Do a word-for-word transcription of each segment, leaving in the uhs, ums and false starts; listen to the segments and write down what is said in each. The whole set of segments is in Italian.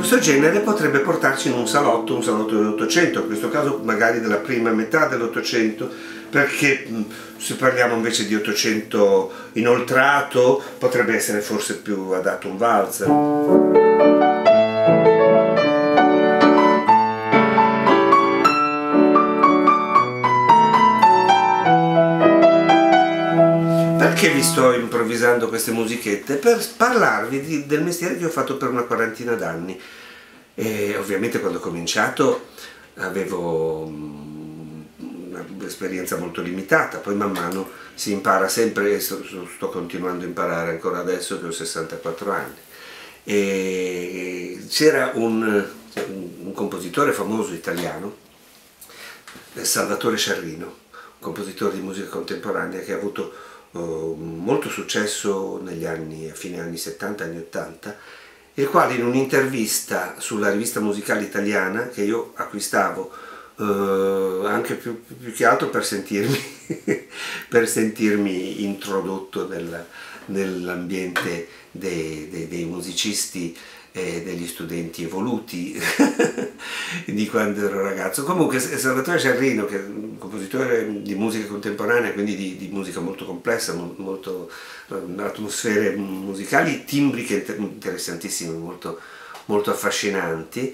questo genere potrebbe portarci in un salotto, un salotto dell'Ottocento, in questo caso magari della prima metà dell'Ottocento, perché se parliamo invece di Ottocento inoltrato potrebbe essere forse più adatto un valzer. Perché vi sto improvvisando queste musichette? Per parlarvi di, del mestiere che ho fatto per una quarantina d'anni. E ovviamente quando ho cominciato avevo un'esperienza molto limitata, poi man mano si impara sempre e sto, sto continuando a imparare ancora adesso che ho sessantaquattro anni. E c'era un, un compositore famoso italiano, Salvatore Sciarrino, un compositore di musica contemporanea che ha avuto uh, molto successo negli anni, a fine anni settanta, anni ottanta, il quale in un'intervista sulla rivista musicale italiana, che io acquistavo uh, anche più, più che altro per sentirmi, per sentirmi introdotto nel, nell'ambiente dei, dei, dei musicisti e degli studenti evoluti di quando ero ragazzo. Comunque Salvatore Sciarrino, che è un compositore di musica contemporanea, quindi di, di musica molto complessa, molto atmosfere musicali, timbriche interessantissime, molto, molto affascinanti,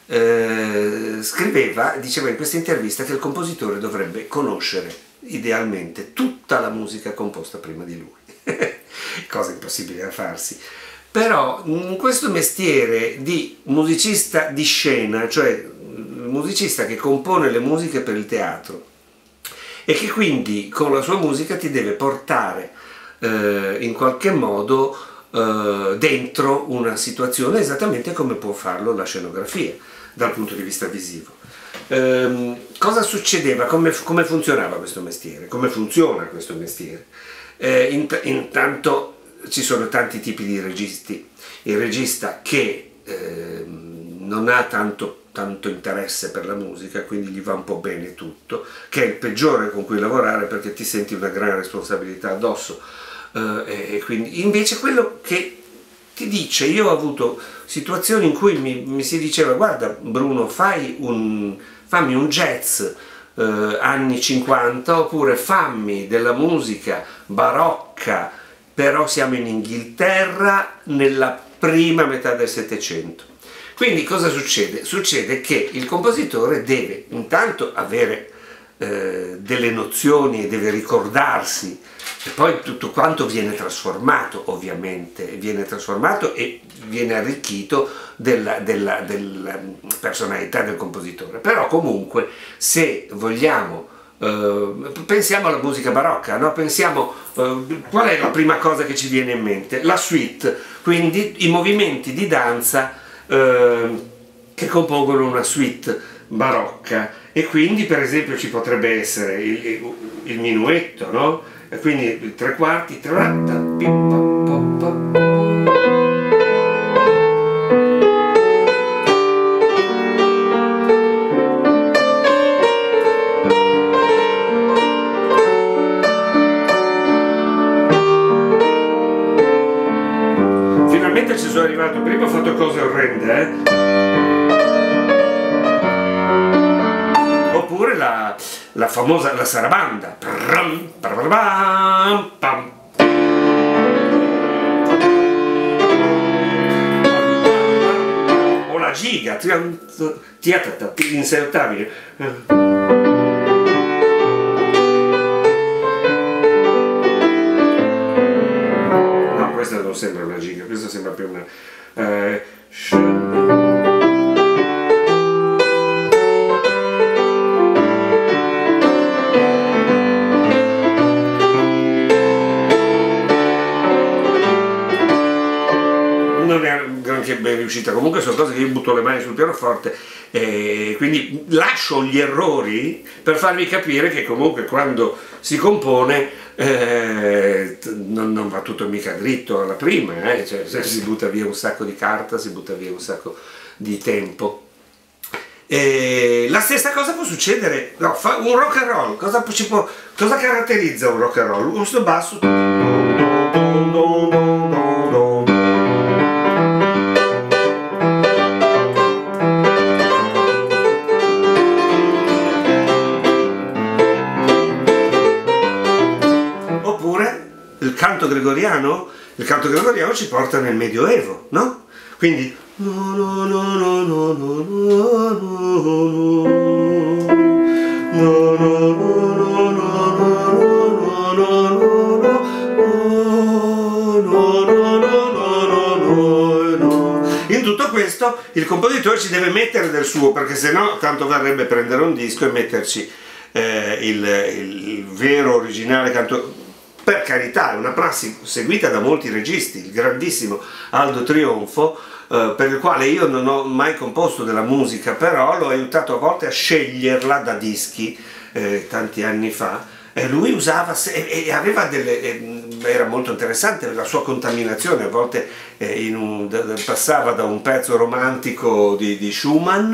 eh, scriveva, diceva in questa intervista che il compositore dovrebbe conoscere idealmente tutta la musica composta prima di lui, cosa impossibile da farsi. Però in questo mestiere di musicista di scena, cioè il musicista che compone le musiche per il teatro e che quindi con la sua musica ti deve portare eh, in qualche modo eh, dentro una situazione esattamente come può farlo la scenografia dal punto di vista visivo. Eh, cosa succedeva? Come, come funzionava questo mestiere? Come funziona questo mestiere? Eh, int intanto ci sono tanti tipi di registi. Il regista che eh, non ha tanto, tanto interesse per la musica, quindi gli va un po' bene tutto, che è il peggiore con cui lavorare perché ti senti una gran responsabilità addosso. Eh, e quindi invece quello che ti dice, io ho avuto situazioni in cui mi, mi si diceva: guarda Bruno, fai un, fammi un jazz eh, anni cinquanta, oppure fammi della musica barocca, però siamo in Inghilterra nella prima metà del Settecento. Quindi cosa succede? Succede che il compositore deve intanto avere eh, delle nozioni e deve ricordarsi, e poi tutto quanto viene trasformato, ovviamente, viene trasformato e viene arricchito della, della, della personalità del compositore. Però comunque, se vogliamo Uh, pensiamo alla musica barocca, no? Pensiamo uh, qual è la prima cosa che ci viene in mente? La suite, quindi i movimenti di danza uh, che compongono una suite barocca, e quindi per esempio ci potrebbe essere il, il, il minuetto, no? E quindi i tre quarti, tratta, pim, pam, pam, pam. Ci sono arrivato, prima ho fatto cose orrende, eh? Oppure la, la famosa, la sarabanda, o la giga, in sei ottavi. Questa non sembra una giga, questa sembra più una... Eh, non è granché ben riuscita, comunque sono cose che io butto le mani sul pianoforte, e quindi lascio gli errori per farvi capire che comunque quando si compone Eh, non, non va tutto mica dritto alla prima, eh? Cioè, si butta via un sacco di carta, si butta via un sacco di tempo. E la stessa cosa può succedere, no, fa un rock and roll, cosa, ci può, cosa caratterizza un rock and roll? Questo basso gregoriano, il canto gregoriano ci porta nel Medioevo, no? Quindi no, no, no, no, no, no, no, no. In tutto questo il compositore ci deve mettere del suo, perché sennò tanto varrebbe prendere un disco e metterci eh, il, il, il vero originale canto. Per carità, è una prassi seguita da molti registi, il grandissimo Aldo Trionfo, eh, per il quale io non ho mai composto della musica, però l'ho aiutato a volte a sceglierla da dischi eh, tanti anni fa. E lui usava e aveva delle, era molto interessante la sua contaminazione, a volte eh, in un, passava da un pezzo romantico di, di Schumann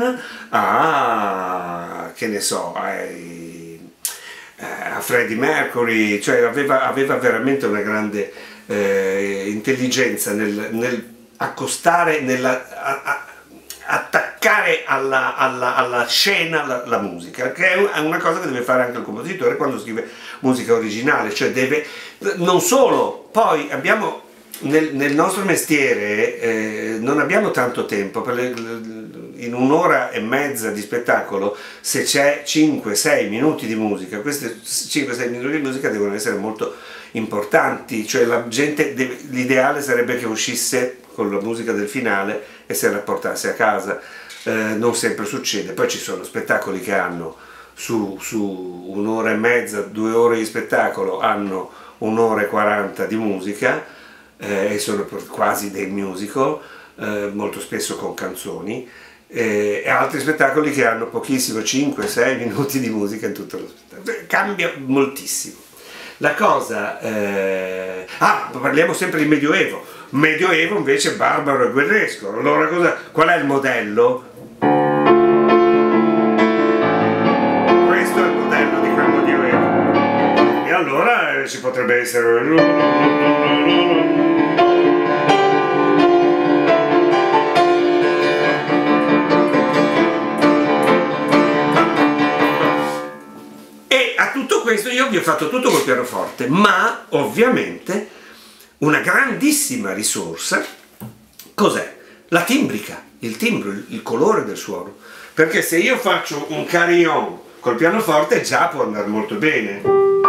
a, che ne so, ai, a Freddie Mercury, cioè aveva, aveva veramente una grande eh, intelligenza nel, nel accostare, nella, a, a, attaccare alla, alla, alla scena la, la musica, che è una cosa che deve fare anche il compositore quando scrive musica originale, cioè deve, non solo, poi abbiamo nel, nel nostro mestiere eh, non abbiamo tanto tempo, per le, in un'ora e mezza di spettacolo se c'è cinque sei minuti di musica, questi cinque sei minuti di musica devono essere molto importanti, cioè la gente, l'ideale sarebbe che uscisse con la musica del finale e se la portasse a casa, eh, non sempre succede. Poi ci sono spettacoli che hanno su, su un'ora e mezza, due ore di spettacolo hanno un'ora e quaranta di musica eh, e sono quasi dei musical, eh, molto spesso con canzoni, eh, e altri spettacoli che hanno pochissimo, cinque sei minuti di musica in tutto lo spettacolo. Cambia moltissimo. La cosa, eh... ah, parliamo sempre di Medioevo. Medioevo invece barbaro e guerresco. Allora cosa, qual è il modello? Questo è il modello di quel Medioevo. E allora eh, ci potrebbe essere... E a tutto questo io vi ho fatto tutto col pianoforte, ma ovviamente una grandissima risorsa, cos'è? La timbrica, il timbro, il, il colore del suono. Perché se io faccio un carillon col pianoforte già può andare molto bene.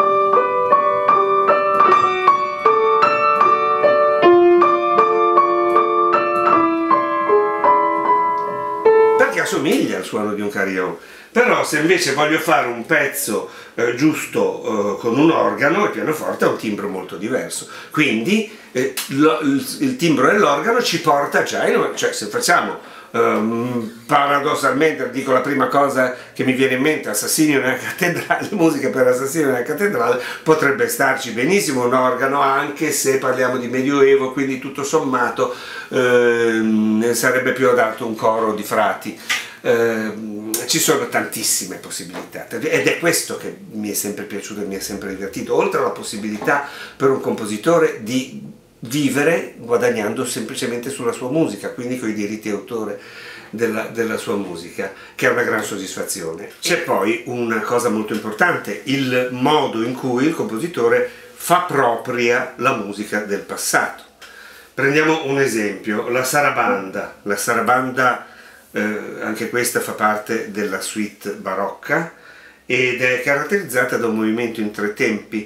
Perché assomiglia al suono di un carillon. Però se invece voglio fare un pezzo eh, giusto eh, con un organo, il pianoforte ha un timbro molto diverso. Quindi eh, lo, il, il timbro dell'organo ci porta già in... cioè se facciamo ehm, paradossalmente, dico la prima cosa che mi viene in mente, Assassino nella cattedrale, musica per Assassino nella cattedrale, potrebbe starci benissimo un organo, anche se parliamo di Medioevo, quindi tutto sommato ehm, sarebbe più adatto un coro di frati. Uh, ci sono tantissime possibilità ed è questo che mi è sempre piaciuto e mi è sempre divertito, oltre alla possibilità per un compositore di vivere guadagnando semplicemente sulla sua musica, quindi con i diritti d'autore della, della sua musica, che è una gran soddisfazione. C'è poi una cosa molto importante, il modo in cui il compositore fa propria la musica del passato. Prendiamo un esempio, la sarabanda, la sarabanda Eh, anche questa fa parte della suite barocca ed è caratterizzata da un movimento in tre tempi.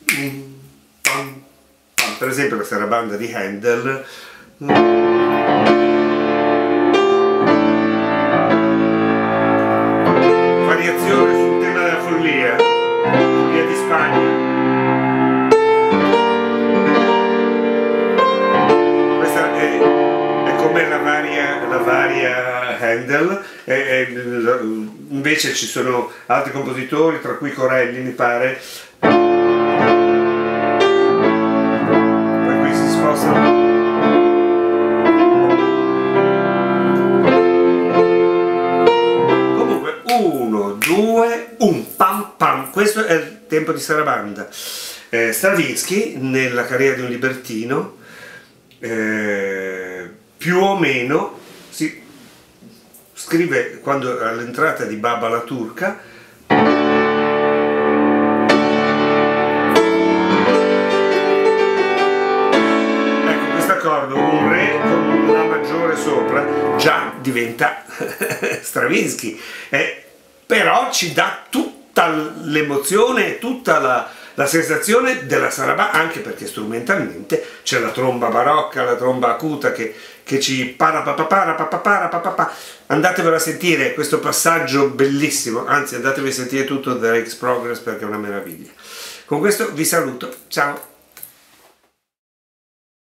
Per esempio la sarabanda di Handel variazione sul tema della follia, follia di Spagna. Questa è, è come la varia, la varia Handel, e, e, invece ci sono altri compositori, tra cui Corelli mi pare, per cui si spostano. Comunque uno, due, un pam pam, questo è il tempo di sarabanda. eh, Stravinsky nella Carriera di un libertino eh, più o meno si scrive, quando all'entrata di Baba la turca, d'accordo, un re con una maggiore sopra già diventa Stravinsky, eh, però ci dà tutta l'emozione, tutta la, la sensazione della sarabanda, anche perché strumentalmente c'è la tromba barocca, la tromba acuta che, che ci para pa pa para pa pa para pa pa pa. Andatevelo a sentire questo passaggio bellissimo, anzi andatevi a sentire tutto The Rake's Progress perché è una meraviglia. Con questo vi saluto, ciao!